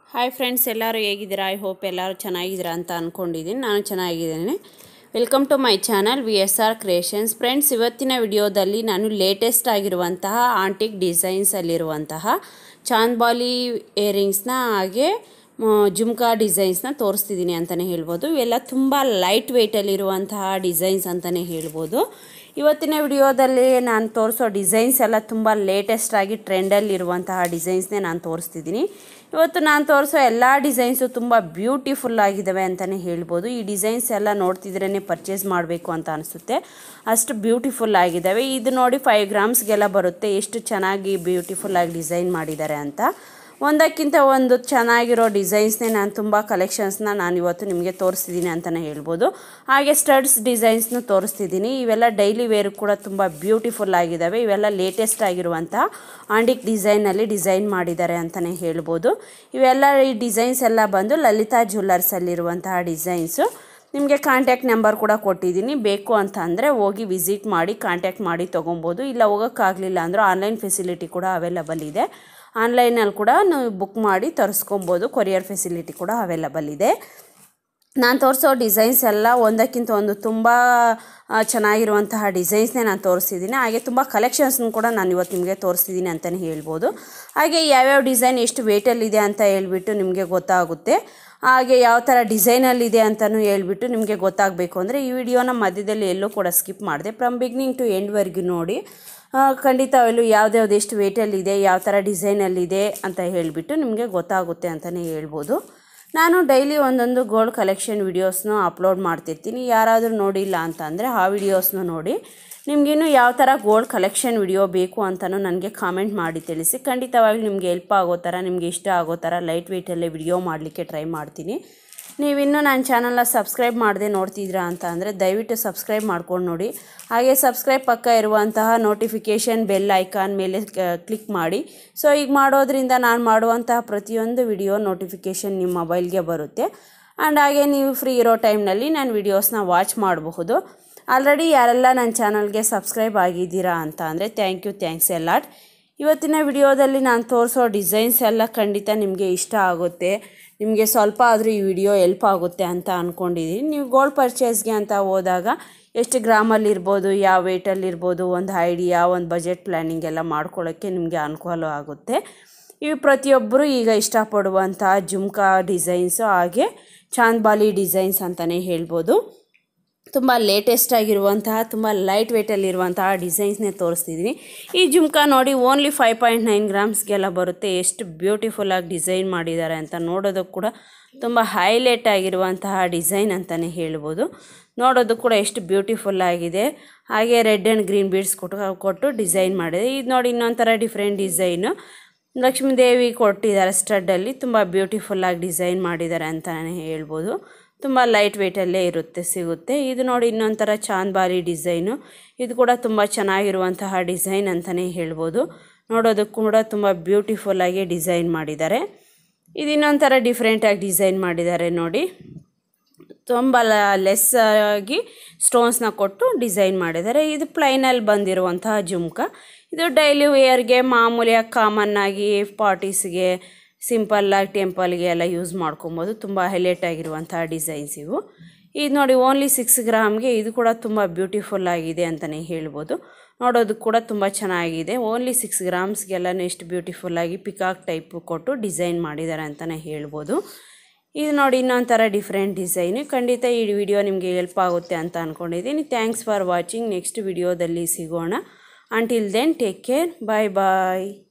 Hi friends, ಎಲ್ಲರೂ ಹೇಗಿದ್ದೀರಾ? I hope ಎಲ್ಲರೂ ಚೆನ್ನಾಗಿದ್ದೀರಾ ಅಂತ ಅಂದ್ಕೊಂಡಿದ್ದೀನಿ. ನಾನು ಚೆನ್ನಾಗಿದ್ದೇನೆ. Welcome to my channel VSR creations. Friends, ಇವತ್ತಿನ ವಿಡಿಯೋದಲ್ಲಿ ನಾನು ಲೇಟೆಸ್ಟ್ ಆಗಿರುವಂತಹ ಆಂಟಿಕ್ ಡಿಸೈನ್ಸಲ್ಲಿರುವಂತಹ ಚಾಂದ್ಬಾಲಿ ಇಯರಿಂಗ್ಸ್ನ ಹಾಗೆ ಜುಮ್ಕಾ ಡಿಸೈನ್ಸ್ನ ತೋರಿಸ್ತಿದ್ದೀನಿ ಅಂತಲೇ ಹೇಳ್ಬೋದು. ಇವೆಲ್ಲ ತುಂಬ ಲೈಟ್ ವೆಯ್ಟಲ್ಲಿರುವಂತಹ ಡಿಸೈನ್ಸ್ ಅಂತಲೇ ಹೇಳ್ಬೋದು. ಇವತ್ತಿನ ವಿಡಿಯೋದಲ್ಲಿ ನಾನು ತೋರಿಸೋ ಡಿಸೈನ್ಸ್ ಎಲ್ಲ ತುಂಬ ಲೇಟೆಸ್ಟ್ ಆಗಿ ಟ್ರೆಂಡಲ್ಲಿರುವಂತಹ ಡಿಸೈನ್ಸ್ನೇ ನಾನು ತೋರಿಸ್ತಿದ್ದೀನಿ. ಇವತ್ತು ನಾನು ತೋರಿಸೋ ಎಲ್ಲ ಡಿಸೈನ್ಸು ತುಂಬ ಬ್ಯೂಟಿಫುಲ್ ಆಗಿದ್ದಾವೆ ಅಂತಲೇ ಹೇಳ್ಬೋದು. ಈ ಡಿಸೈನ್ಸ್ ಎಲ್ಲ ನೋಡ್ತಿದ್ರೇ ಪರ್ಚೇಸ್ ಮಾಡಬೇಕು ಅಂತ ಅನಿಸುತ್ತೆ, ಅಷ್ಟು ಬ್ಯೂಟಿಫುಲ್ ಆಗಿದ್ದಾವೆ. ಇದು ನೋಡಿ 5 ಗ್ರಾಮ್ಸ್ಗೆಲ್ಲ ಬರುತ್ತೆ. ಎಷ್ಟು ಚೆನ್ನಾಗಿ ಬ್ಯೂಟಿಫುಲ್ಲಾಗಿ ಡಿಸೈನ್ ಮಾಡಿದ್ದಾರೆ ಅಂತ. ಒಂದಕ್ಕಿಂತ ಒಂದು ಚೆನ್ನಾಗಿರೋ ಡಿಸೈನ್ಸ್ನೇ ನಾನು ತುಂಬ ಕಲೆಕ್ಷನ್ಸ್ನ ನಾನು ಇವತ್ತು ನಿಮಗೆ ತೋರಿಸ್ತಿದ್ದೀನಿ ಅಂತಲೇ ಹೇಳ್ಬೋದು. ಹಾಗೆ ಸ್ಟಡ್ಸ್ ಡಿಸೈನ್ಸ್ನು ತೋರಿಸ್ತಿದ್ದೀನಿ. ಇವೆಲ್ಲ ಡೈಲಿ ವೇರು ಕೂಡ ತುಂಬ ಬ್ಯೂಟಿಫುಲ್ ಆಗಿದ್ದಾವೆ. ಇವೆಲ್ಲ ಲೇಟೆಸ್ಟ್ ಆಗಿರುವಂಥ ಆಂಟಿಕ್ ಡಿಸೈನಲ್ಲಿ ಡಿಸೈನ್ ಮಾಡಿದ್ದಾರೆ ಅಂತಲೇ ಹೇಳ್ಬೋದು. ಇವೆಲ್ಲ ಈ ಡಿಸೈನ್ಸ್ ಎಲ್ಲ ಬಂದು ಲಲಿತಾ ಜ್ಯುವೆಲ್ಲರ್ಸಲ್ಲಿರುವಂತಹ ಡಿಸೈನ್ಸು. ನಿಮಗೆ ಕಾಂಟ್ಯಾಕ್ಟ್ ನಂಬರ್ ಕೂಡ ಕೊಟ್ಟಿದ್ದೀನಿ. ಬೇಕು ಅಂತ ಅಂದರೆ ಹೋಗಿ ವಿಸಿಟ್ ಮಾಡಿ ಕಾಂಟ್ಯಾಕ್ಟ್ ಮಾಡಿ ತೊಗೊಬೋದು. ಇಲ್ಲ ಹೋಗೋಕ್ಕಾಗಲಿಲ್ಲ ಅಂದರೂ ಆನ್ಲೈನ್ ಫೆಸಿಲಿಟಿ ಕೂಡ ಅವೈಲಬಲ್ ಇದೆ. ಆನ್ಲೈನಲ್ಲಿ ಕೂಡ ನೀವು ಬುಕ್ ಮಾಡಿ ತರಿಸ್ಕೊಬೋದು. ಕೊರಿಯರ್ ಫೆಸಿಲಿಟಿ ಕೂಡ ಅವೈಲಬಲ್ ಇದೆ. ನಾನು ತೋರಿಸೋ ಡಿಸೈನ್ಸ್ ಎಲ್ಲ ಒಂದಕ್ಕಿಂತ ಒಂದು ತುಂಬ ಚೆನ್ನಾಗಿರುವಂತಹ ಡಿಸೈನ್ಸ್ನೇ ನಾನು ತೋರಿಸ್ತಿದ್ದೀನಿ. ಹಾಗೆ ತುಂಬ ಕಲೆಕ್ಷನ್ಸ್ನು ಕೂಡ ನಾನು ಇವತ್ತು ನಿಮಗೆ ತೋರಿಸ್ತಿದ್ದೀನಿ ಅಂತಲೇ ಹೇಳ್ಬೋದು. ಹಾಗೆ ಯಾವ್ಯಾವ ಡಿಸೈನ್ ಎಷ್ಟು ವೇಟಲ್ಲಿದೆ ಅಂತ ಹೇಳ್ಬಿಟ್ಟು ನಿಮಗೆ ಗೊತ್ತಾಗುತ್ತೆ. ಹಾಗೆ ಯಾವ ಥರ ಡಿಸೈನಲ್ಲಿದೆ ಅಂತಲೂ ಹೇಳ್ಬಿಟ್ಟು ನಿಮಗೆ ಗೊತ್ತಾಗಬೇಕು ಅಂದರೆ ಈ ವಿಡಿಯೋನ ಮಧ್ಯದಲ್ಲಿ ಎಲ್ಲೂ ಕೂಡ ಸ್ಕಿಪ್ ಮಾಡಿದೆ, ಫ್ರಮ್ ಬಿಗಿನಿಂಗ್ ಟು ಎಂಡ್ವರೆಗೂ ನೋಡಿ. ಖಂಡಿತವಾಗ್ಲೂ ಯಾವ್ದ್ಯಾವ್ದು ಎಷ್ಟು ವೇಟಲ್ಲಿದೆ, ಯಾವ ಥರ ಡಿಸೈನಲ್ಲಿದೆ ಅಂತ ಹೇಳಿಬಿಟ್ಟು ನಿಮಗೆ ಗೊತ್ತಾಗುತ್ತೆ ಅಂತಲೇ ಹೇಳ್ಬೋದು. ನಾನು ಡೈಲಿ ಒಂದೊಂದು ಗೋಲ್ಡ್ ಕಲೆಕ್ಷನ್ ವಿಡಿಯೋಸ್ನ ಅಪ್ಲೋಡ್ ಮಾಡ್ತಿರ್ತೀನಿ. ಯಾರಾದರೂ ನೋಡಿಲ್ಲ ಅಂತ ಅಂದರೆ ಆ ವಿಡಿಯೋಸ್ನ ನೋಡಿ. ನಿಮಗಿನ್ನೂ ಯಾವ ಥರ ಗೋಲ್ಡ್ ಕಲೆಕ್ಷನ್ ವಿಡಿಯೋ ಬೇಕು ಅಂತಲೂ ನನಗೆ ಕಾಮೆಂಟ್ ಮಾಡಿ ತಿಳಿಸಿ. ಖಂಡಿತವಾಗ್ಲೂ ನಿಮಗೆ ಹೆಲ್ಪ್ ಆಗೋ ಥರ, ನಿಮಗೆ ಇಷ್ಟ ಆಗೋ ಥರ ಲೈಟ್ ವೆಯ್ಟಲ್ಲೇ ವಿಡಿಯೋ ಮಾಡಲಿಕ್ಕೆ ಟ್ರೈ ಮಾಡ್ತೀನಿ. ನೀವಿನ್ನೂ ನನ್ನ ಚಾನಲ್ನ ಸಬ್ಸ್ಕ್ರೈಬ್ ಮಾಡದೆ ನೋಡ್ತಿದ್ದೀರಾ ಅಂತ ಅಂದರೆ ದಯವಿಟ್ಟು ಸಬ್ಸ್ಕ್ರೈಬ್ ಮಾಡ್ಕೊಂಡು ನೋಡಿ. ಹಾಗೆ ಸಬ್ಸ್ಕ್ರೈಬ್ ಪಕ್ಕ ಇರುವಂತಹ ನೋಟಿಫಿಕೇಷನ್ ಬೆಲ್ ಐಕಾನ್ ಮೇಲೆ ಕ್ಲಿಕ್ ಮಾಡಿ. ಸೊ ಈಗ ಮಾಡೋದ್ರಿಂದ ನಾನು ಮಾಡುವಂತಹ ಪ್ರತಿಯೊಂದು ವಿಡಿಯೋ ನೋಟಿಫಿಕೇಷನ್ ನಿಮ್ಮ ಮೊಬೈಲ್ಗೆ ಬರುತ್ತೆ. ಆ್ಯಂಡ್ ಹಾಗೆ ನೀವು ಫ್ರೀ ಇರೋ ಟೈಮ್ನಲ್ಲಿ ನಾನು ವಿಡಿಯೋಸ್ನ ವಾಚ್ ಮಾಡಬಹುದು. ಆಲ್ರೆಡಿ ಯಾರೆಲ್ಲ ನನ್ನ ಚಾನಲ್ಗೆ ಸಬ್ಸ್ಕ್ರೈಬ್ ಆಗಿದ್ದೀರಾ ಅಂತ ಅಂದರೆ ಥ್ಯಾಂಕ್ಸ್ ಎ ಲಾಟ್. ಇವತ್ತಿನ ವಿಡಿಯೋದಲ್ಲಿ ನಾನು ತೋರಿಸೋ ಡಿಸೈನ್ಸ್ ಎಲ್ಲ ಖಂಡಿತ ನಿಮಗೆ ಇಷ್ಟ ಆಗುತ್ತೆ. ನಿಮಗೆ ಸ್ವಲ್ಪ ಆದರೂ ಈ ವಿಡಿಯೋ ಹೆಲ್ಪ್ ಆಗುತ್ತೆ ಅಂತ ಅಂದ್ಕೊಂಡಿದ್ದೀನಿ. ನೀವು ಗೋಲ್ಡ್ ಪರ್ಚೇಸ್ಗೆ ಅಂತ ಹೋದಾಗ ಎಷ್ಟು ಗ್ರಾಮಲ್ಲಿರ್ಬೋದು, ಯಾವ ವೇಟಲ್ಲಿರ್ಬೋದು, ಒಂದು ಐಡಿಯಾ, ಒಂದು ಬಜೆಟ್ ಪ್ಲ್ಯಾನಿಂಗ್ ಎಲ್ಲ ಮಾಡ್ಕೊಳ್ಳೋಕ್ಕೆ ನಿಮಗೆ ಅನುಕೂಲ ಆಗುತ್ತೆ. ಇವು ಪ್ರತಿಯೊಬ್ಬರು ಈಗ ಇಷ್ಟಪಡುವಂಥ ಜುಮ್ಕಾ ಡಿಸೈನ್ಸು ಹಾಗೆ ಚಾಂದ್ಬಾಲಿ ಡಿಸೈನ್ಸ್ ಅಂತಲೇ ಹೇಳ್ಬೋದು. ತುಂಬ ಲೇಟೆಸ್ಟ್ ಆಗಿರುವಂತಹ ತುಂಬ ಲೈಟ್ ವೆಯ್ಟಲ್ಲಿರುವಂತಹ ಡಿಸೈನ್ಸ್ನೇ ತೋರಿಸ್ತಿದ್ದೀನಿ. ಈ ಜುಮ್ಕಾ ನೋಡಿ ಓನ್ಲಿ 5.9 ಗ್ರಾಮ್ಸ್ಗೆಲ್ಲ ಬರುತ್ತೆ. ಎಷ್ಟು ಬ್ಯೂಟಿಫುಲ್ಲಾಗಿ ಡಿಸೈನ್ ಮಾಡಿದ್ದಾರೆ ಅಂತ ನೋಡೋದಕ್ಕೆ ಕೂಡ ತುಂಬ ಹೈಲೈಟ್ ಆಗಿರುವಂತಹ ಡಿಸೈನ್ ಅಂತಲೇ ಹೇಳ್ಬೋದು. ನೋಡೋದಕ್ಕೆ ಕೂಡ ಎಷ್ಟು ಬ್ಯೂಟಿಫುಲ್ಲಾಗಿದೆ. ಹಾಗೆ ರೆಡ್ ಆ್ಯಂಡ್ ಗ್ರೀನ್ ಬೀಡ್ಸ್ ಕೊಟ್ಟು ಡಿಸೈನ್ ಮಾಡಿದೆ. ಇದು ನೋಡಿ ಇನ್ನೊಂಥರ ಡಿಫ್ರೆಂಟ್ ಡಿಸೈನು. ಲಕ್ಷ್ಮೀದೇವಿ ಕೊಟ್ಟಿದ್ದಾರೆ ಸ್ಟಡ್ಡಲ್ಲಿ. ತುಂಬ ಬ್ಯೂಟಿಫುಲ್ಲಾಗಿ ಡಿಸೈನ್ ಮಾಡಿದ್ದಾರೆ ಅಂತಲೇ ಹೇಳ್ಬೋದು. ತುಂಬ ಲೈಟ್ ವೆಯ್ಟಲ್ಲೇ ಸಿಗುತ್ತೆ. ಇದು ನೋಡಿ ಇನ್ನೊಂಥರ ಚಾಂದ್ಬಾಲಿ ಡಿಸೈನು. ಇದು ಕೂಡ ತುಂಬ ಚೆನ್ನಾಗಿರುವಂತಹ ಡಿಸೈನ್ ಅಂತಲೇ ಹೇಳ್ಬೋದು. ನೋಡೋದಕ್ಕೂ ಕೂಡ ತುಂಬ ಬ್ಯೂಟಿಫುಲ್ಲಾಗಿ ಡಿಸೈನ್ ಮಾಡಿದ್ದಾರೆ. ಇದು ಇನ್ನೊಂಥರ ಡಿಫ್ರೆಂಟಾಗಿ ಡಿಸೈನ್ ಮಾಡಿದ್ದಾರೆ ನೋಡಿ. ತುಂಬ ಲೆಸ್ ಆಗಿ ಸ್ಟೋನ್ಸ್ನ ಕೊಟ್ಟು ಡಿಸೈನ್ ಮಾಡಿದ್ದಾರೆ. ಇದು ಪ್ಲೈನಲ್ಲಿ ಬಂದಿರುವಂತಹ ಜುಮ್ಕಾ. ಇದು ಡೈಲಿ ವೇರ್ಗೆ ಮಾಮೂಲಿಯಾಗಿ ಕಾಮನ್ನಾಗಿ ಪಾರ್ಟೀಸ್ಗೆ ಸಿಂಪಲ್ಲಾಗಿ ಟೆಂಪಲ್ಗೆ ಎಲ್ಲ ಯೂಸ್ ಮಾಡ್ಕೊಬೋದು. ತುಂಬ ಹೈಲೈಟ್ ಆಗಿರುವಂಥ ಡಿಸೈನ್ಸ್ ಇವು. ಇದು ನೋಡಿ ಓನ್ಲಿ 6 ಗ್ರಾಮ್ಗೆ ಇದು ಕೂಡ ತುಂಬ ಬ್ಯೂಟಿಫುಲ್ ಆಗಿದೆ ಅಂತಲೇ ಹೇಳ್ಬೋದು. ನೋಡೋದಕ್ಕೆ ಕೂಡ ತುಂಬ ಚೆನ್ನಾಗಿದೆ. ಓನ್ಲಿ 6 ಗ್ರಾಮ್ಸ್ಗೆಲ್ಲನೂ ಎಷ್ಟು ಬ್ಯೂಟಿಫುಲ್ಲಾಗಿ ಪಿಕಾಕ್ ಟೈಪ್ ಕೊಟ್ಟು ಡಿಸೈನ್ ಮಾಡಿದ್ದಾರೆ ಅಂತಲೇ ಹೇಳ್ಬೋದು. ಇದು ನೋಡಿ ಇನ್ನೊಂಥರ ಡಿಫ್ರೆಂಟ್ ಡಿಸೈನು. ಖಂಡಿತ ಈ ವಿಡಿಯೋ ನಿಮಗೆ ಹೆಲ್ಪ್ ಆಗುತ್ತೆ ಅಂತ ಅಂದ್ಕೊಂಡಿದ್ದೀನಿ. Thanks for watching. ನೆಕ್ಸ್ಟ್ ವಿಡಿಯೋದಲ್ಲಿ ಸಿಗೋಣ. Until then take care. Bye ಬಾಯ್.